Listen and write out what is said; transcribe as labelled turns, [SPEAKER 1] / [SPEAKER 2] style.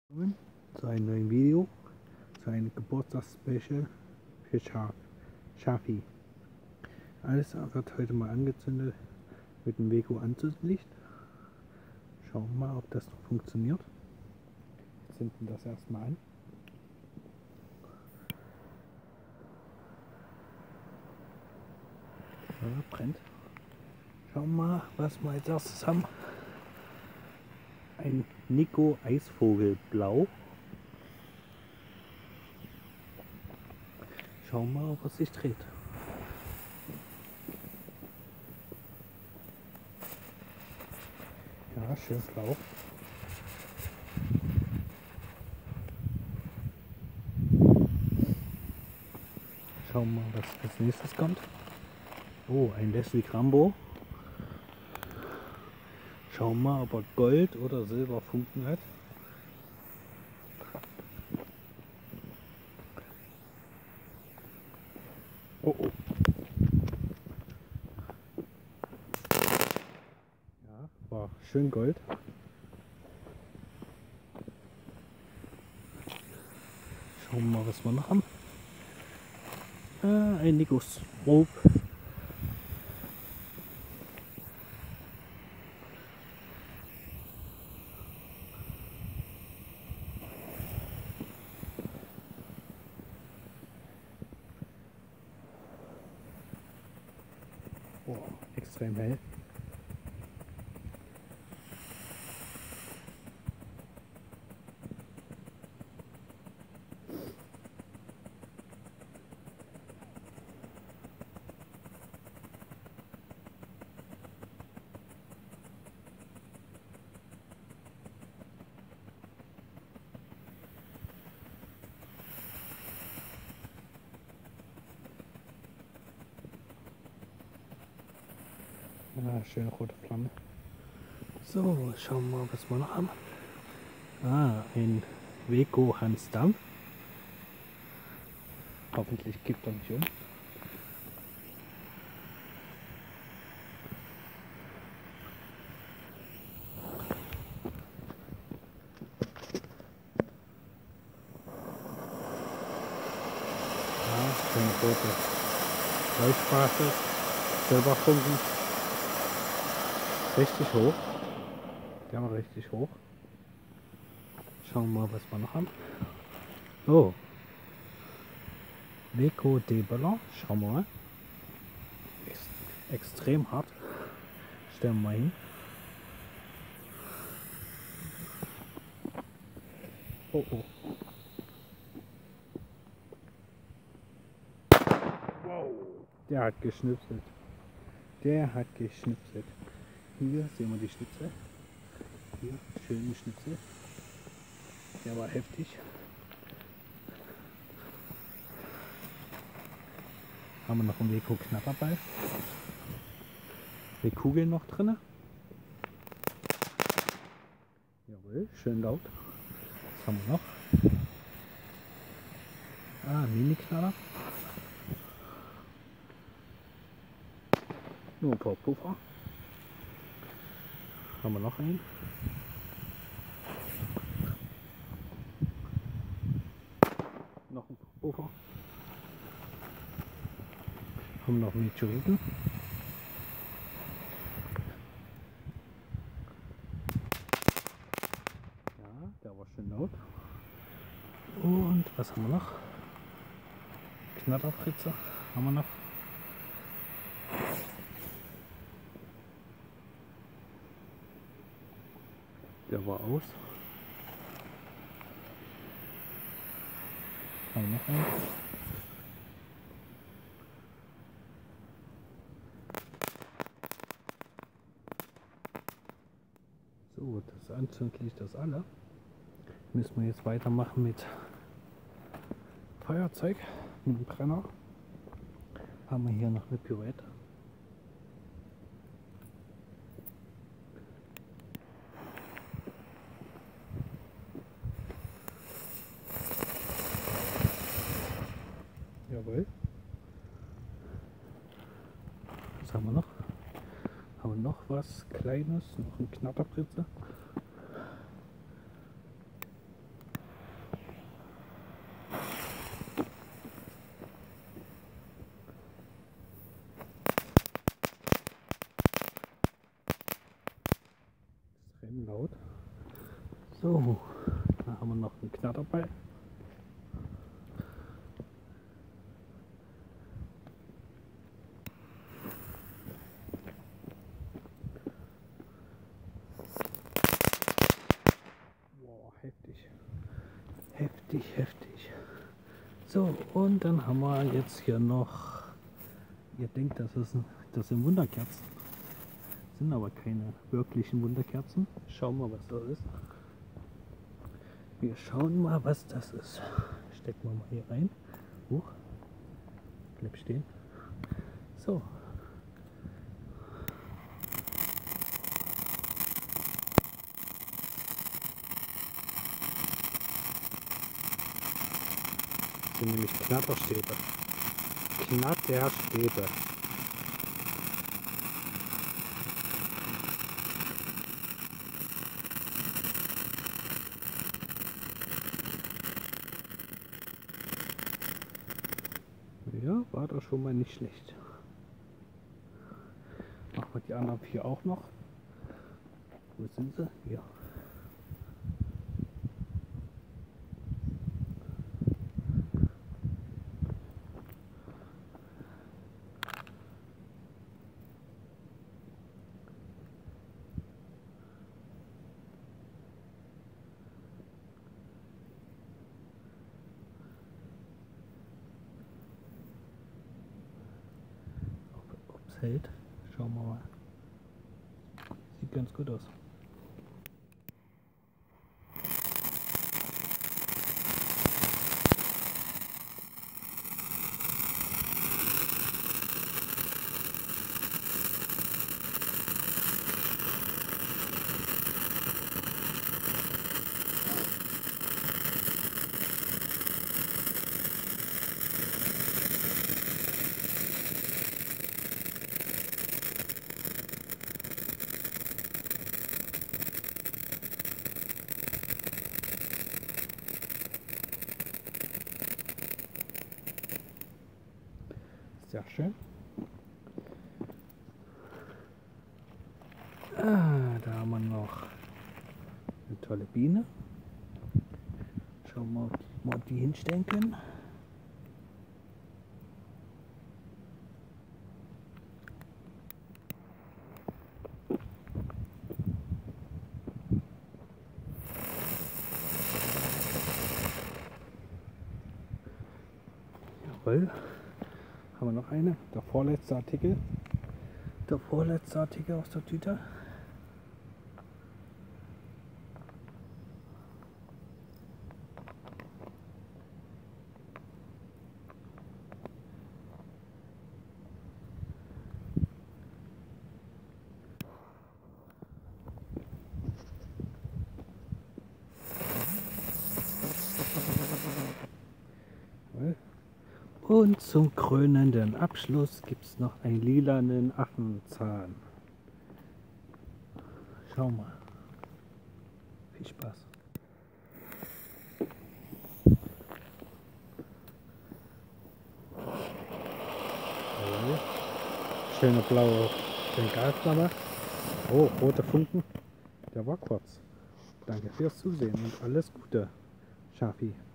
[SPEAKER 1] Willkommen zu einem neuen Video, zu einem Geburtstagsspecial für Schafi. Alles wird heute mal angezündet mit dem Weco Anzündlicht. Schauen wir mal, ob das noch funktioniert. Wir zünden das erstmal an. Ja, brennt. Schauen wir mal, was wir als erstes haben. Ein Nico Eisvogel Blau. Schauen wir mal, ob es sich dreht. Ja, schön blau. Schauen wir mal, was als nächstes kommt. Oh, ein Leslie Rambo. Schauen wir mal, ob er Gold- oder Silberfunken hat. Oh, oh. Ja, war schön Gold. Schauen wir mal, was wir noch haben. Ein Nico Strobe. Oh, extrem hell. Ah, schöne rote Flamme. So, schauen wir mal, was wir noch haben. Ein Weco Hans Dampf. Hoffentlich kippt er nicht um. Ja, schöne rote Leuchtbasis. Silberfunken. Richtig hoch. Der war richtig hoch. Schauen wir mal, was wir noch haben. Oh. Weco Debella. Schauen wir mal. Extrem hart. Stellen wir mal hin. Oh oh. Wow. Der hat geschnipselt. Der hat geschnipselt. Hier sehen wir die Schnipsel. Hier, schöne Schnipsel. Der war heftig. Haben wir noch einen Weco Knatterball. Die Kugeln noch drin. Jawohl, schön laut. Was haben wir noch? Mini-Knaller. Nur ein paar Puffer. Haben wir noch einen? Noch ein Puffer. Haben wir noch Meteoriten. Ja, der war schön laut. Und was haben wir noch? Knatterfritze haben wir noch. Der war aus. Haben wir noch einen? So, das Anzündlicht ist alle. Müssen wir jetzt weitermachen mit Feuerzeug, mit dem Brenner. Haben wir hier noch eine Pipette. Jawohl. Was haben wir noch? Haben wir noch was Kleines? Noch ein Knatterpritze? So, da haben wir noch einen Knatterball. Wow, heftig. Heftig, heftig. So, und dann haben wir jetzt hier noch, ihr denkt, das sind Wunderkerzen. Sind aber keine wirklichen Wunderkerzen. Schauen wir mal, was das ist. Wir schauen mal, was das ist. Stecken wir mal hier rein. Huch. Bleib stehen. So. Das sind nämlich Knatterstäbe. Knatterstäbe. Ja, war doch schon mal nicht schlecht. Machen wir die anderen 4 auch noch. Wo sind sie? Hier. Ob es hält. Schauen wir mal. Sieht ganz gut aus. Sehr schön. Da haben wir noch eine tolle Biene. Schauen wir mal, wo wir die hinstellen können. Jawohl. Haben wir noch eine, der vorletzte Artikel. Der vorletzte Artikel aus der Tüte. Und zum krönenden Abschluss gibt es noch einen lilanen Affenzahn. Schau mal. Viel Spaß. Schöne blaue Bengalflamme. Oh, rote Funken. Der war kurz. Danke fürs Zusehen und alles Gute, Schafi.